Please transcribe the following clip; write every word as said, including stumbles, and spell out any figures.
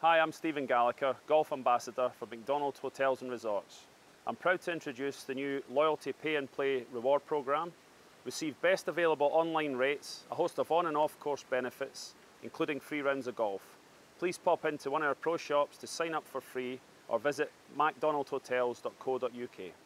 Hi, I'm Stephen Gallagher, Golf Ambassador for Macdonald Hotels and Resorts. I'm proud to introduce the new Loyalty Pay and Play reward programme. Receive best available online rates, a host of on and off course benefits, including free rounds of golf. Please pop into one of our pro shops to sign up for free or visit macdonald hotels dot co dot U K.